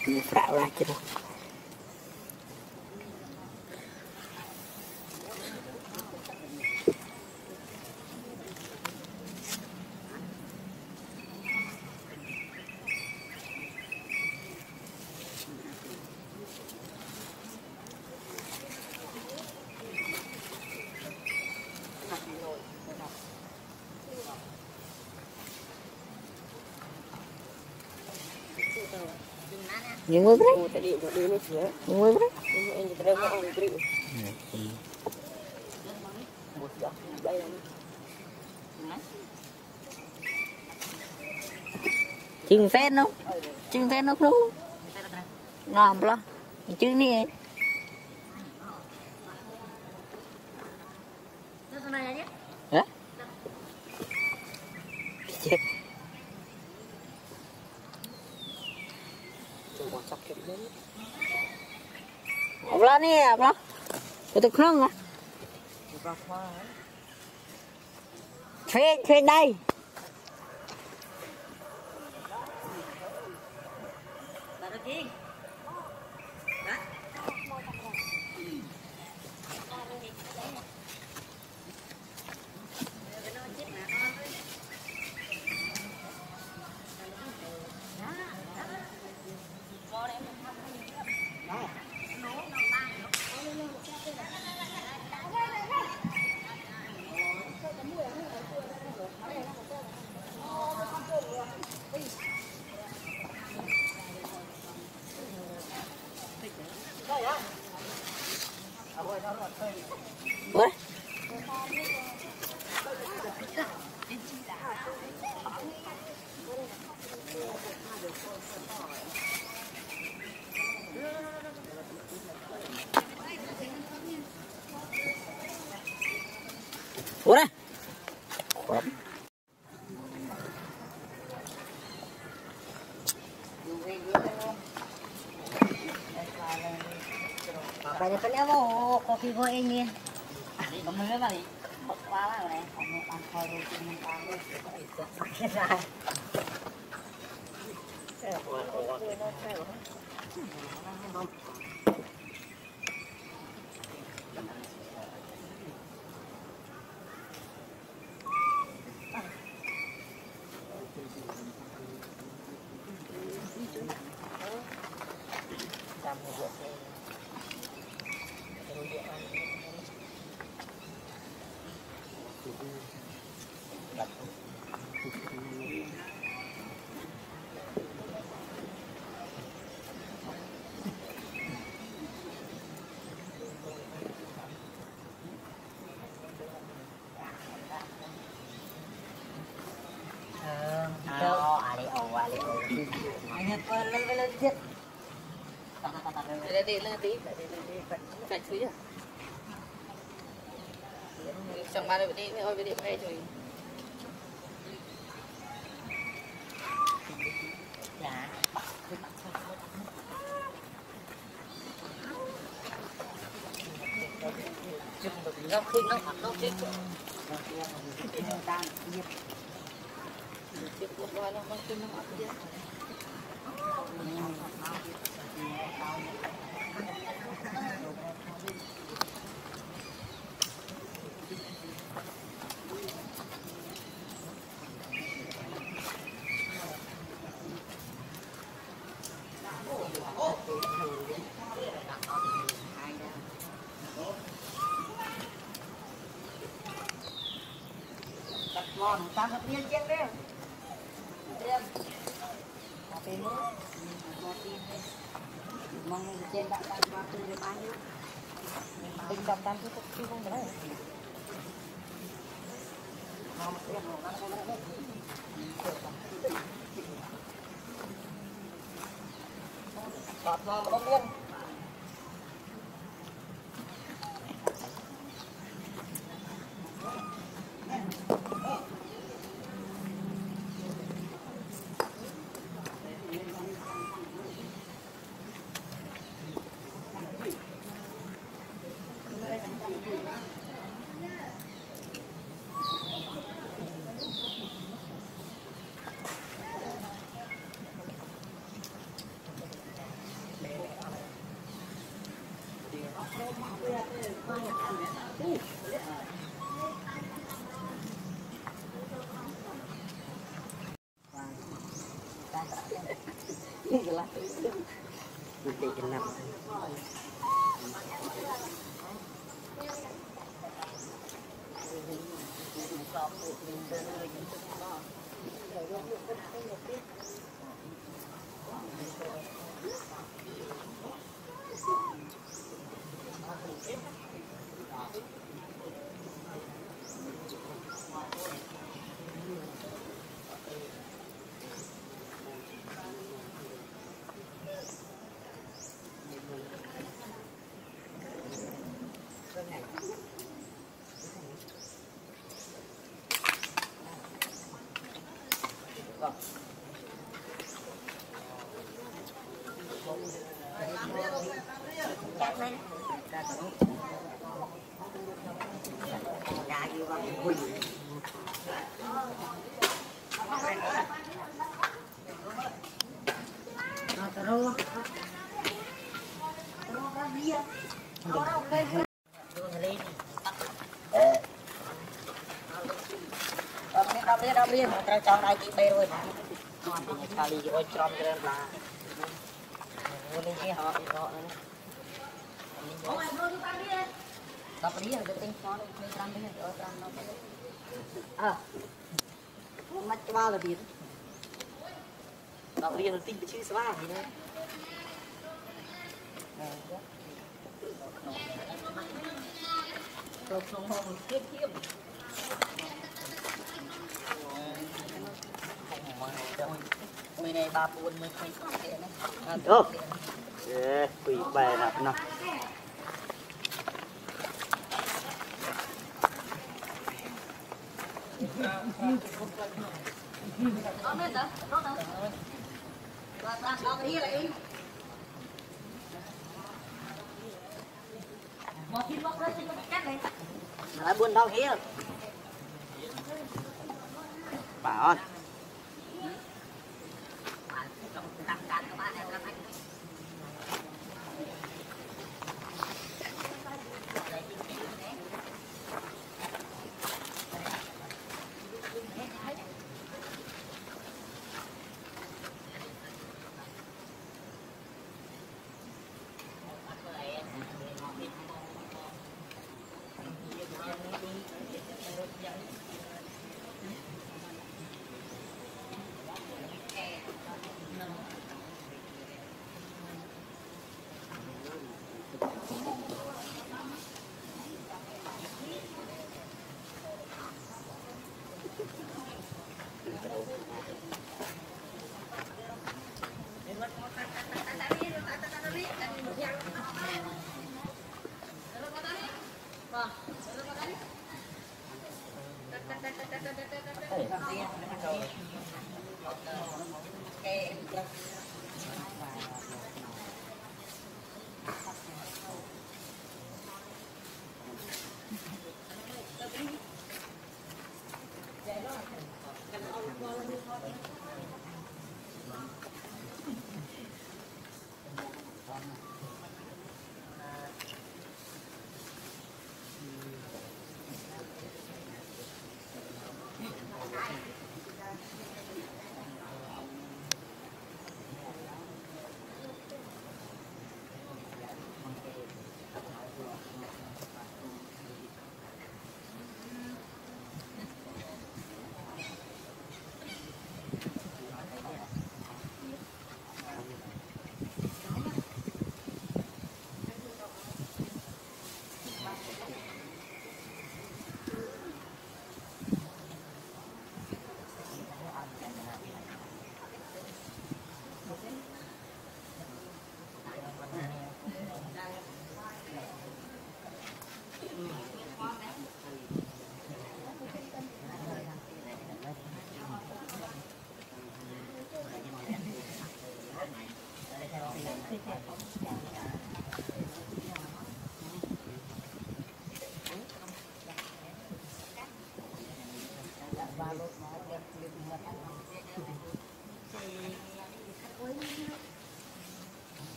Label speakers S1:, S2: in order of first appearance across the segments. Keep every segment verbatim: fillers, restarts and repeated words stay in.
S1: Frạo ra chứ đâu. Những người đấy, những người đấy. Chừng phết không? Chừng phết nó không? Ngon lắm. Chừng này. Hả? Chết. Học lo nè, học lo. Tôi tôi không hả? Thuê, thuê đây. Ủa? Ủa đây? Banyak-banyak mau kopi gue ini. Kamu lihat kali, kepala nih, kamu angkat roti mentah itu. Hanya pelel-pelel jet. Ada di lagi, ada di cạnh suy à. Chẳng mà được đi, ôi đi về rồi. Dạ. Chừng được ngóc khinh nó hoặc nó chết. Cái này tan diệt. Chết một loài nó không khinh nó hoặc diệt. Ngon, ta hợp liên chiếc đấy. Riêng. Cà phê nước. Cà phê đây. Mong trên bạn bạn vào từ được bao nhiêu. Bình đồng tam chứ không không đấy. Ngon, riêng nó nó nó nó. Ngọt ngon mà đông liên. Chắc lên. Dạ như vậy. Nó terus. Đọc đi, đọc đi, một trái trong này chị bê rồi. Kali oi trom keren lah. Ini sih họ họ này. Đọc đi, cái tính nó đi tram đi, ở tram nó. À. Mắt ba là gì? Đọc đi nó tính chữ số ba gì đấy. Rồi xong rồi tiếp tiếp. Mười này ba buồn mười không có tiền này.
S2: Được. Ê, quỷ bè nạp nào.
S1: Đó lên đó, đó đó. Và ta đọc đi lại. Một thiên bốc lên xin có cắt này.
S2: Nó buồn đau hết. Bà ơi.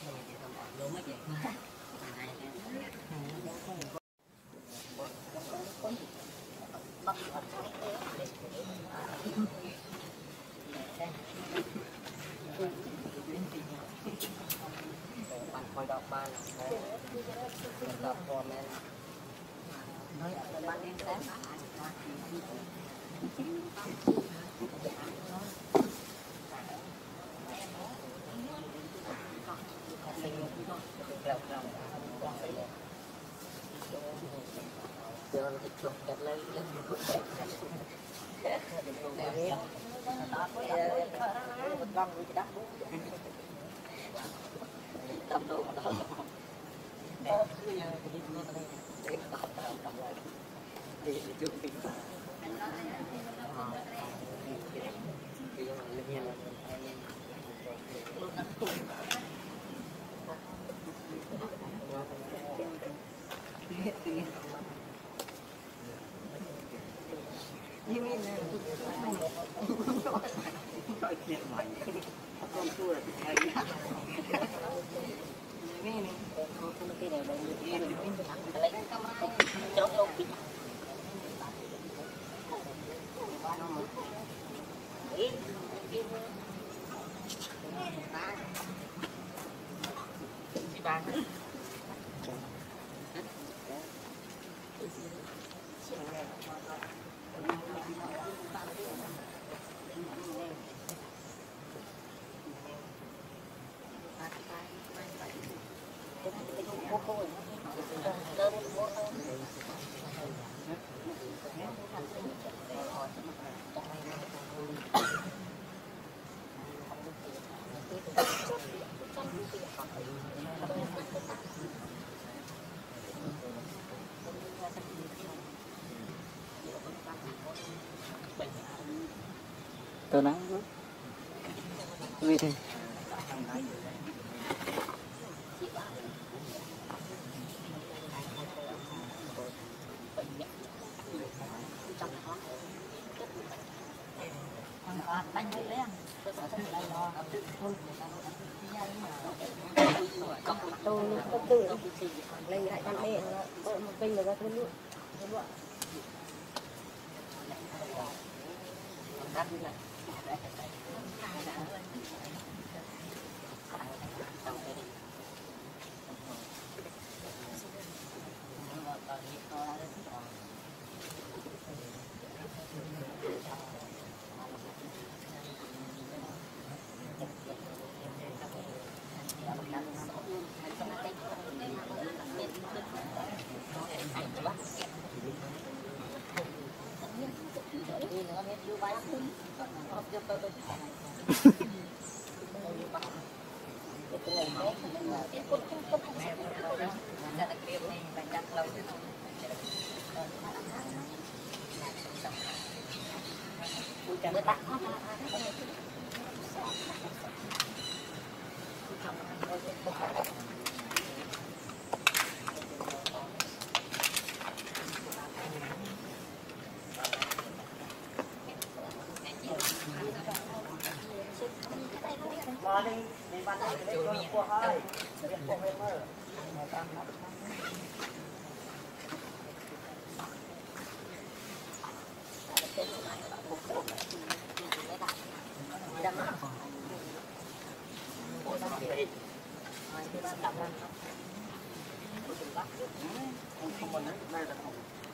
S1: bạn coi đọc ban đọc comment nói bạn em sáng giờ nó chụp đẹp lên lên một đẹp con với đắp đắp đồ đó đi chụp phim như mình nói chuyện mày con chua này mình không cái này đây mình lấy chốt luôn ba
S2: Tờ nắng vì thế
S1: tôi không tự lấy lại con mẹ một kênh rồi ra thôi luôn đắt như này Morning, đi ban ngày cái đấy có hơi, việc của em ơi. Không còn nữa, đây là không.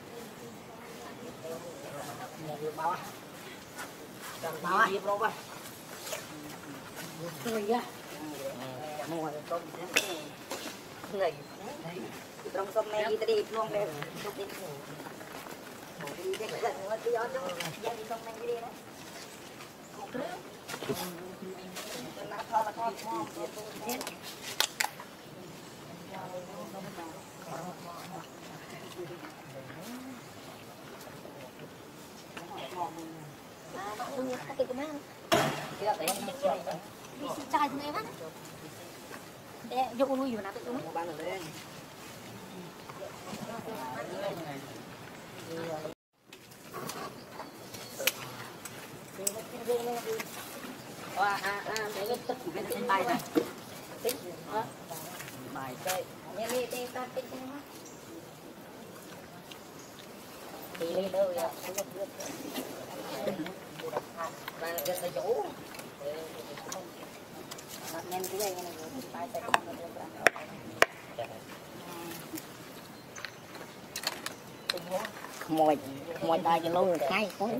S1: Nhiều bao à? Bao à? Nhiều bao à? Rồi ra mua tôm này trong tôm này đi đi luôn đây đi cái lần nữa đi ở trong gia đi tôm này đi đấy là thôi là thôi hết à bạn cái cái mang trai của em á, để vô con nuôi vừa nào tự đúng. À à à, để cái tất cái trên tay này. Tính hả? Bài chơi. Nhà đi đi ta tính không á? Đi đi đâu vậy? Mà cái cái chỗ. Nem cái này này bài chơi không được rồi. Mồi mồi tay cho lâu khai khói.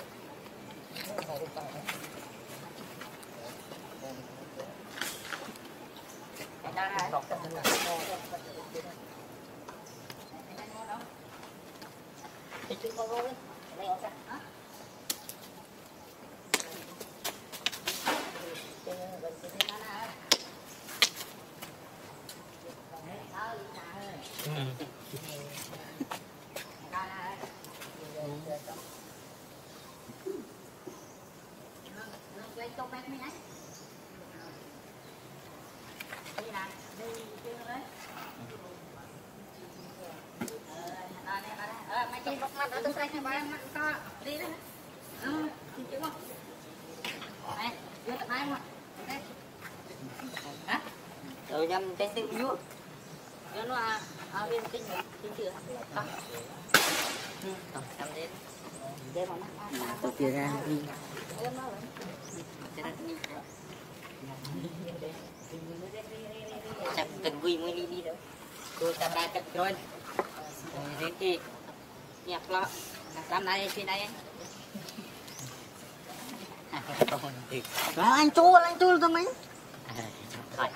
S1: Rồi nhâm tên tự nhú. Nó nó à bên tinh tinh chưa. Không. Ừ, làm đến. Để mà nó
S2: Tôi kia ra đi.
S1: Chắc cần vui mới đi đi đâu. Cô ta ba cắt rồi. Đến đi. Nhạc lo. Làm này trên đây.
S2: Là anh chua, anh chua tụi mình.
S1: Thôi.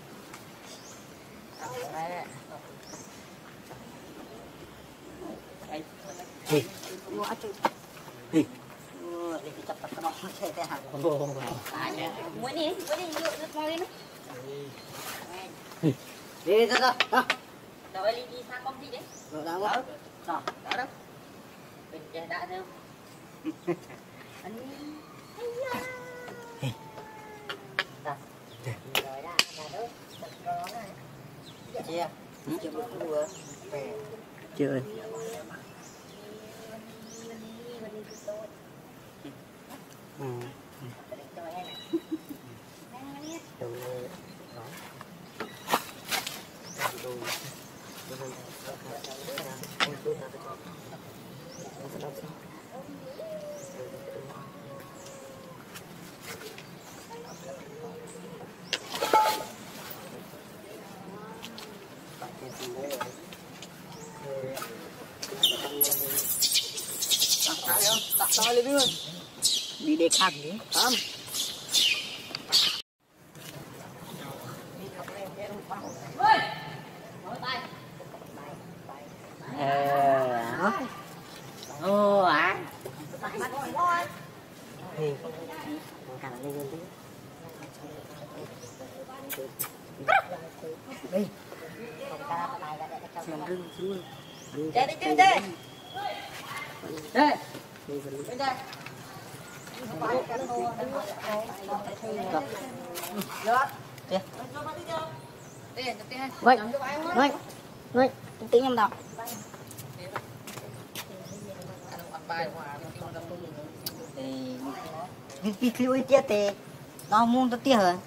S2: Thì
S1: quá trời.
S2: thì
S1: Để chặt tập nó chơi thế hả?
S2: ồ
S1: Mới đi, mới đi nước ngồi đi nữa.
S2: đi ra ra.
S1: Rồi đi đi sang công ty đấy.
S2: Rồi đâu đó.
S1: Đó, đó đâu. Mình chơi đã đâu. Anh rồi đã, đã đâu. Rồi này. Chia. Chia một đùa.
S2: Chơi. Ừ.
S1: Đặt tay lên luôn.
S2: Đi để khăn đi.
S1: Không.
S2: Ờ. Ô à. Thì càng lên lên đi. Đi. Xem rừng xuống.
S1: Đây đi đi đây. Đây. Bên đây.
S2: Vậy, vậy, vậy, tính em đọc. Thì vì khi ơi tiếc thì nó muốn tôi tiếc hơn.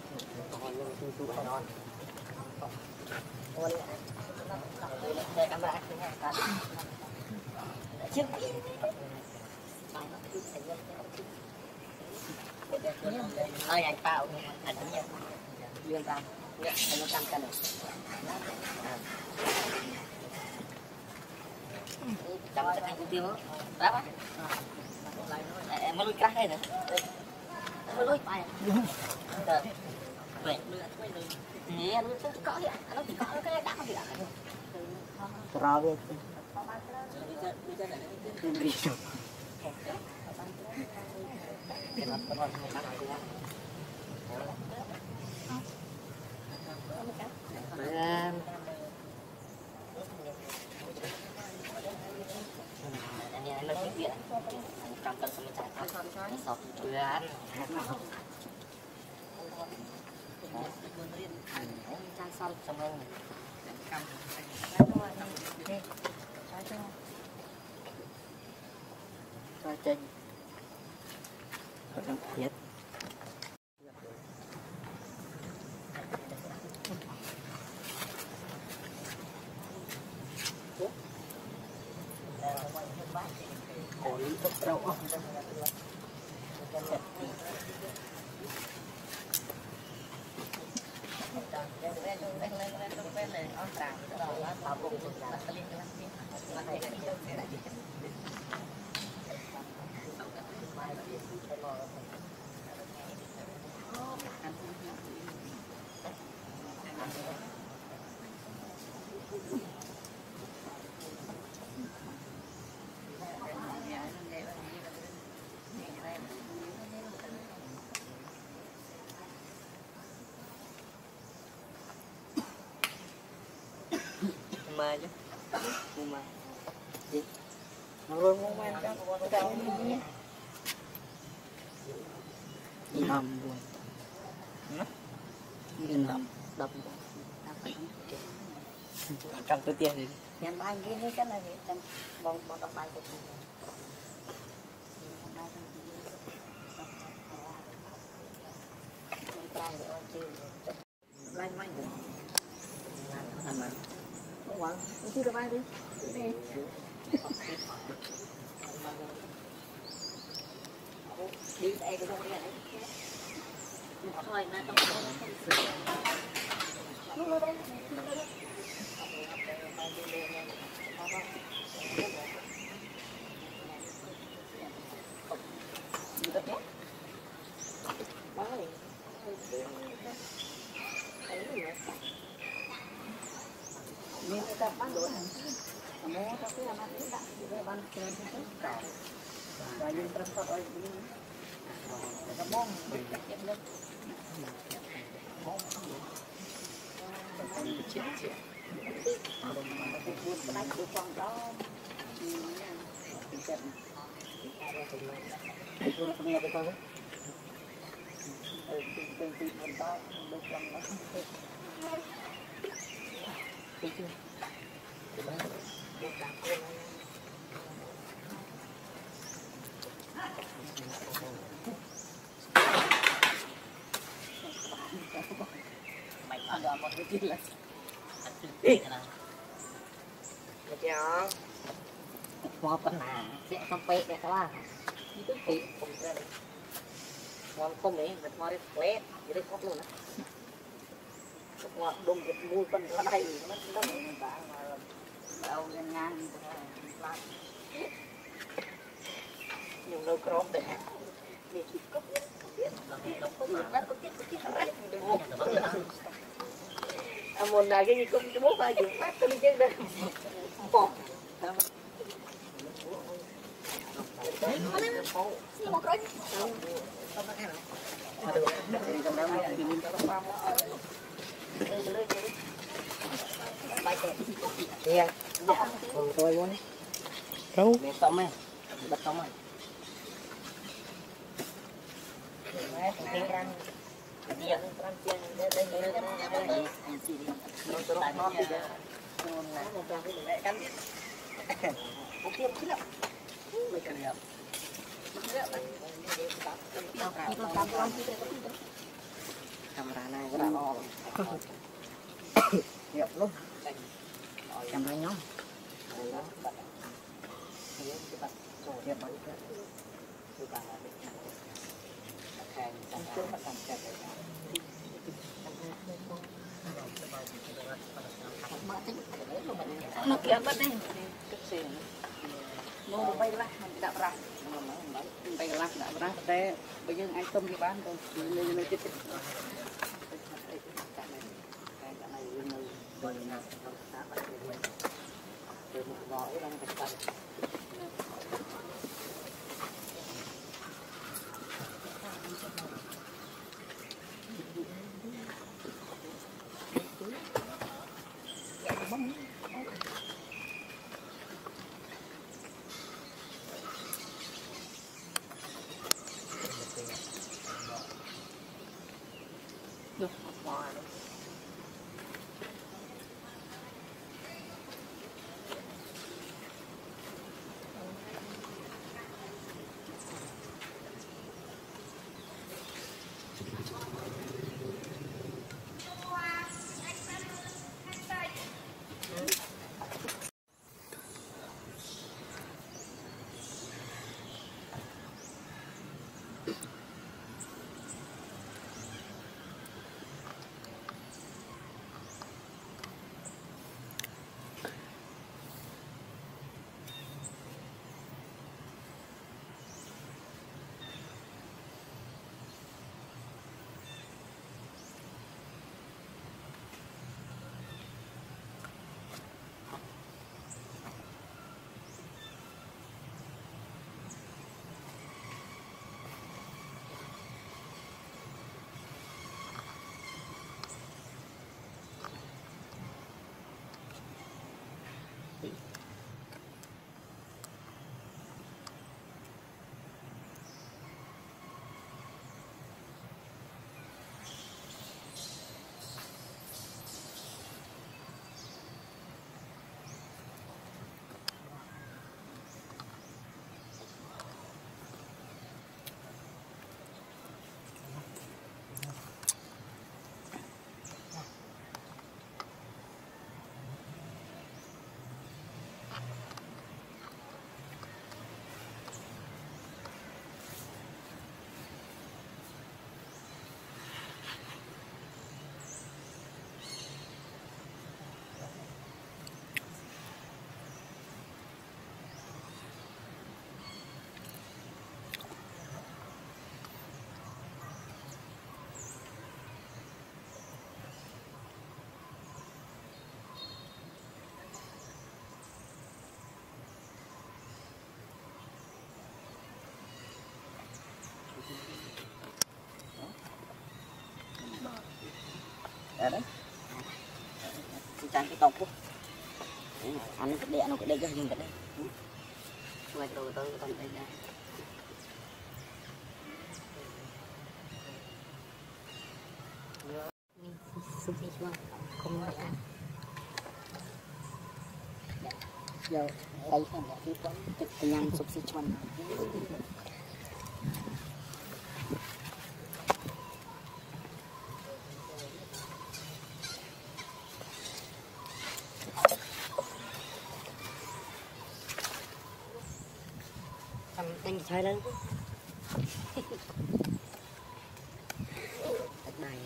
S1: Ơi anh Pao, anh nhé. Liên ra, nhé, anh nó cam cân rồi. Chăm chắc anh cũng tiêu hết. Đáp á. Em mới lùi cắt đây nữa. Mới lùi phải. Được. Vậy, đưa anh lùi. Nè, nó chỉ có vậy. Nó chỉ có cái đá gì ạ.
S2: Rồi về. Đi chụp. Bạn
S1: anh nói chuyện trong cân xong chạy thôi sọt chuyện trang xong xong rồi
S2: cho trên thiết mà chứ mà gì nó rồi mua mà cho cho nhé năm buồn đi năm đập trong tôi tiền gì
S1: Yang lain gini kan lagi dan bong bong baik itu. Lain main.
S2: Aman.
S1: Uang, itu udah main ini. Đi đây cái này. Thôi nó trong Ini kita pandu kan, kamu tapi anak tidak juga ban keren itu kau, baju transport oleh ini, kamu cek lihat, cek cek, buat naik ke Kuangdong, tiket, itu punya kita kan, tiket tiket mental, bukan lah. Mày ăn được một cái gì là đi nào được chưa một con nào sẽ không bể được các bạn thì không ra được ngon không đấy mình mua đi quét vậy đấy khóc luôn á ngọt đông cái mùi phân ở đây nó nó đâu ngang ngang nhiều nơi crom để để chụp cốc à một là cái gì cũng cái bố ba chụp phát tôi đi chơi đây một một cái Iya, còn tôi luôn đấy. Đâu? Để tóm này, bắt tóm này. Đấy, cái răng, cái răng chiên, đây đây đây đây đây. Nó tôi nó đi ra. Nó nãy một trang cái này cắn. Một tiếp chứ nào. Mấy cái này. Camera này cái nào đẹp luôn camera nhóm nó kia bắt đi nó bay lắc mình đạp ra bay lắc đạp ra để bây giờ ai tôm cái bán thôi nên nên tiếp rồi nào đá phải từ một gói đang thật thật được wow.
S2: Đó đấy. Chị trang cái tông của. Ăn cái đẻ nó cái đây cho dùng cái đây. Rồi rồi tôi cái tông đây ra.
S1: Sụp đi chưa? Không được ăn.
S2: Giờ đây là cái con chụp cái nhang sụp xì chuan.
S1: Anh chơi lên.
S2: Bài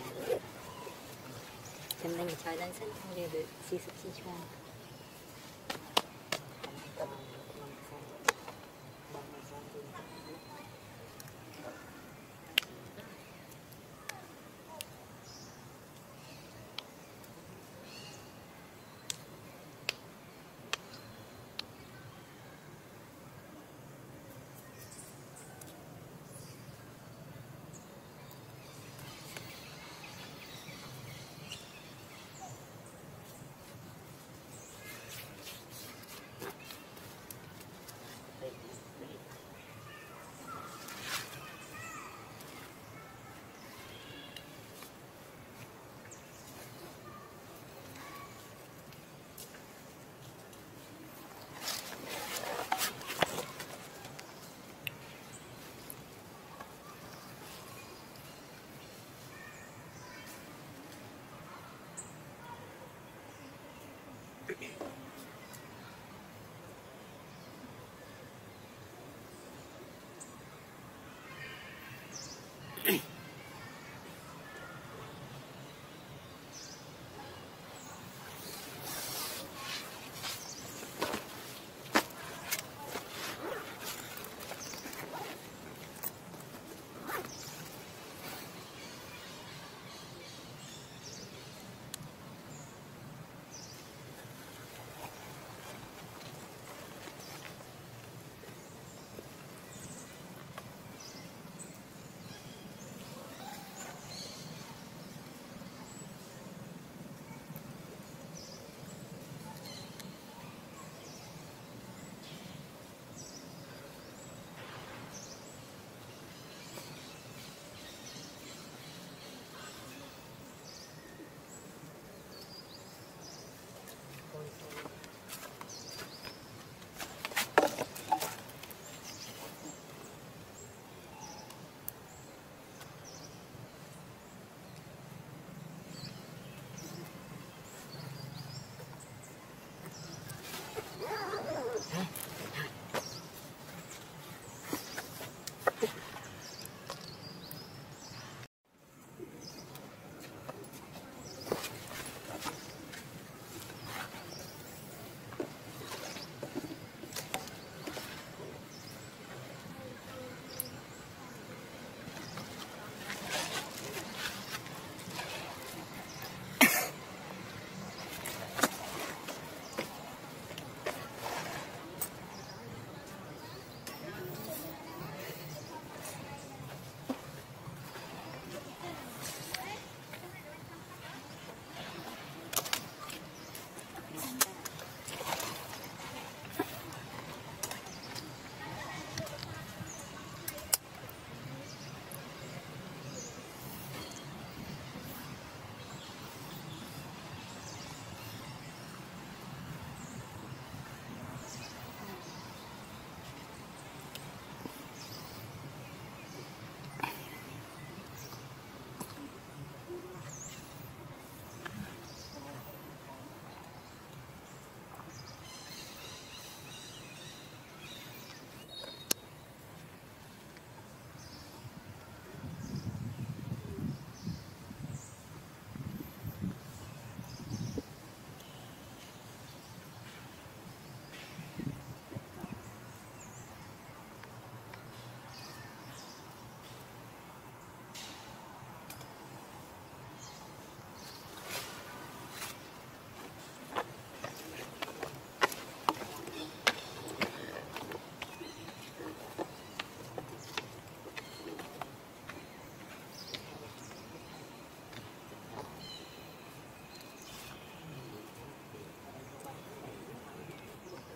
S1: Xem anh chơi lên sân không để được xì sụp xì chuan.